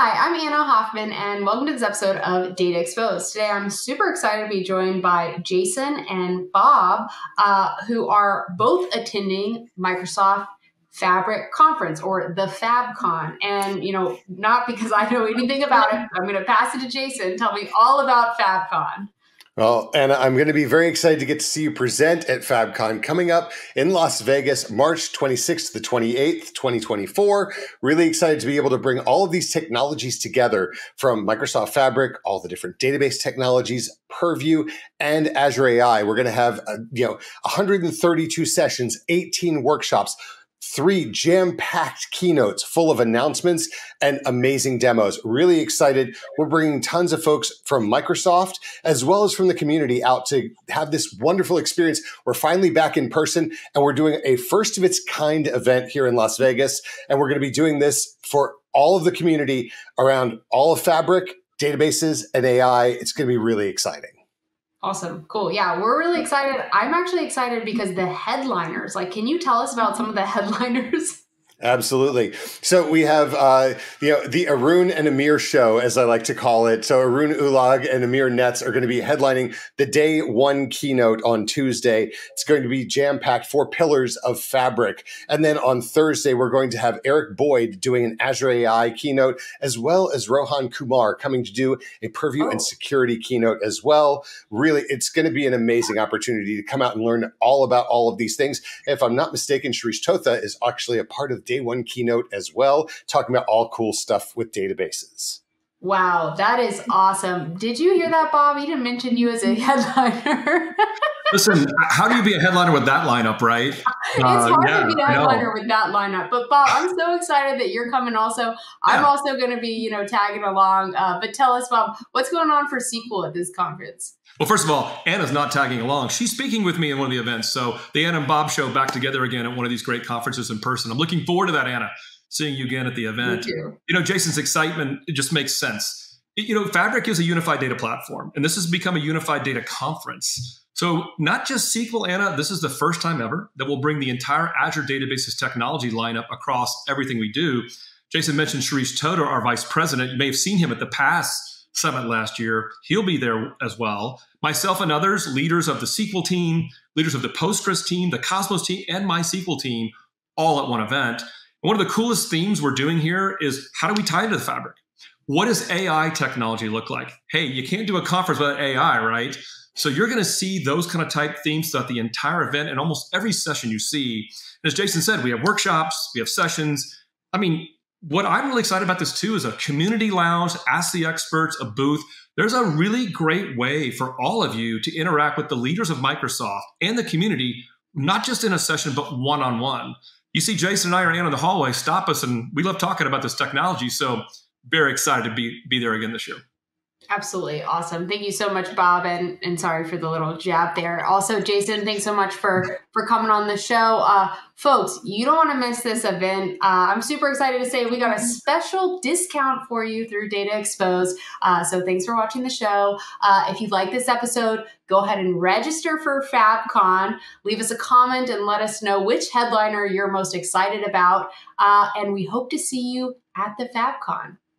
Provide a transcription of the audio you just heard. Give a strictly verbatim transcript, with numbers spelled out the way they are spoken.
Hi, I'm Anna Hoffman, and welcome to this episode of Data Exposed. Today, I'm super excited to be joined by Jason and Bob, uh, who are both attending Microsoft Fabric Conference, or the FabCon. And, you know, not because I know anything about it, I'm going to pass it to Jason. Tell me all about FabCon. Well, Anna, I'm going to be very excited to get to see you present at FabCon coming up in Las Vegas, March twenty-sixth to the twenty-eighth, twenty twenty-four. Really excited to be able to bring all of these technologies together, from Microsoft Fabric, all the different database technologies, Purview, and Azure A I. We're going to have, uh, you know, one hundred thirty-two sessions, eighteen workshops, three jam-packed keynotes full of announcements and amazing demos. Really excited. We're bringing tons of folks from Microsoft as well as from the community out to have this wonderful experience. We're finally back in person, and we're doing a first of its kind event here in Las Vegas. And we're going to be doing this for all of the community around all of Fabric, databases, and A I. It's going to be really exciting. Awesome. Cool. Yeah, we're really excited. I'm actually excited because the headliners, like, can you tell us about some of the headliners? Absolutely. So we have uh, you know, the Arun and Amir show, as I like to call it. So Arun Ulag and Amir Netz are going to be headlining the day one keynote on Tuesday. It's going to be jam-packed, four pillars of Fabric. And then on Thursday, we're going to have Eric Boyd doing an Azure A I keynote, as well as Rohan Kumar coming to do a Purview oh. and security keynote as well. Really, it's going to be an amazing opportunity to come out and learn all about all of these things. And if I'm not mistaken, Shirish Totha is actually a part of day one keynote as well, talking about all cool stuff with databases. Wow, that is awesome. Did you hear that, Bob? He didn't mention you as a headliner. Listen, how do you be a headliner with that lineup, right? It's hard uh, yeah, to be a headliner with that lineup. But Bob, I'm so excited that you're coming also. I'm yeah. also going to be, you know, tagging along. Uh, but tell us, Bob, what's going on for S Q L at this conference? Well, first of all, Anna's not tagging along. She's speaking with me in one of the events. So the Anna and Bob show back together again at one of these great conferences in person. I'm looking forward to that, Anna, seeing you again at the event. Me too. You know, Jason's excitement, it just makes sense. You know, Fabric is a unified data platform, and this has become a unified data conference. So not just S Q L, Anna, this is the first time ever that we'll bring the entire Azure Databases technology lineup across everything we do. Jason mentioned Shirish Totha, our vice president. You may have seen him at the PASS Summit last year. He'll be there as well. Myself and others, leaders of the S Q L team, leaders of the Postgres team, the Cosmos team, and MySQL team, all at one event. And one of the coolest themes we're doing here is, how do we tie into the Fabric? What does A I technology look like? Hey, you can't do a conference without A I, right? So you're going to see those kind of type themes throughout the entire event and almost every session you see. And as Jason said, we have workshops, we have sessions. I mean, what I'm really excited about this too is a community lounge, ask the experts, a booth. There's a really great way for all of you to interact with the leaders of Microsoft and the community, not just in a session, but one-on-one. You see Jason and I are in the hallway, stop us, and we love talking about this technology. So very excited to be, be there again this year. Absolutely. Awesome. Thank you so much, Bob. And, and sorry for the little jab there. Also, Jason, thanks so much for, for coming on the show. Uh, folks, you don't want to miss this event. Uh, I'm super excited to say we got a special discount for you through Data Exposed. Uh, so thanks for watching the show. Uh, if you like this episode, go ahead and register for FabCon. Leave us a comment and let us know which headliner you're most excited about. Uh, and we hope to see you at the FabCon.